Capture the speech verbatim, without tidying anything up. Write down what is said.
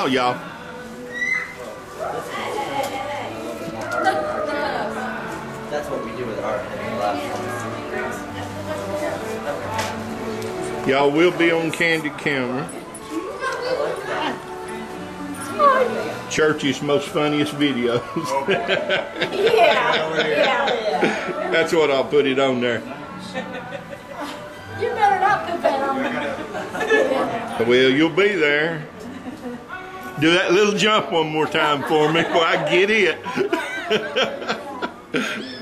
smile, y'all. That's what we do with our last one. Y'all will be on candid camera. Church's most funniest videos. Yeah, yeah. That's what I'll put it on there. You better not put that on there. Well, you'll be there. Do that little jump one more time for me before I get it.